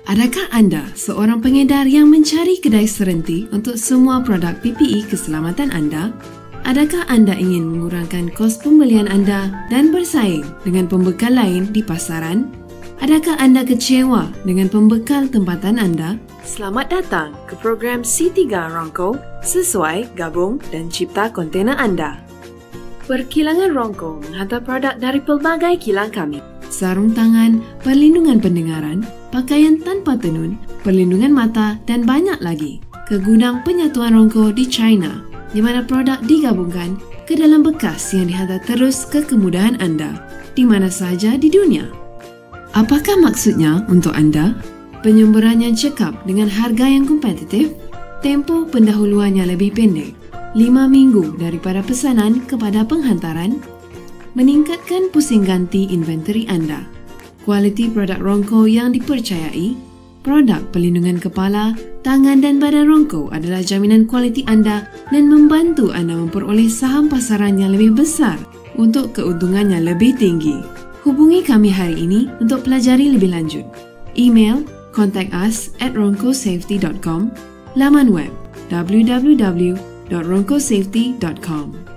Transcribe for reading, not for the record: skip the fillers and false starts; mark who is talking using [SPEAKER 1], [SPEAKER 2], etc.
[SPEAKER 1] Adakah anda seorang pengedar yang mencari kedai serenti untuk semua produk PPE keselamatan anda? Adakah anda ingin mengurangkan kos pembelian anda dan bersaing dengan pembekal lain di pasaran? Adakah anda kecewa dengan pembekal tempatan anda? Selamat datang ke program C3 Ronco, sesuai, gabung dan cipta kontena anda. Perkilangan Ronco menghantar produk dari pelbagai kilang kami. Sarung tangan, perlindungan pendengaran, pakaian tanpa tenun, perlindungan mata dan banyak lagi ke gudang penyatuan Ronco di China, di mana produk digabungkan ke dalam bekas yang dihantar terus ke kemudahan anda di mana sahaja di dunia. Apakah maksudnya untuk anda? Penyumberan yang cekap dengan harga yang kompetitif, tempoh pendahuluan yang lebih pendek, 5 minggu daripada pesanan kepada penghantaran, meningkatkan pusing ganti inventory anda, kualiti produk Ronco yang dipercayai, produk pelindungan kepala, tangan dan badan Ronco adalah jaminan kualiti anda dan membantu anda memperoleh saham pasaran yang lebih besar untuk keuntungan yang lebih tinggi. Hubungi kami hari ini untuk pelajari lebih lanjut. Email contact us at roncosafety.com, laman web www.roncosafety.com.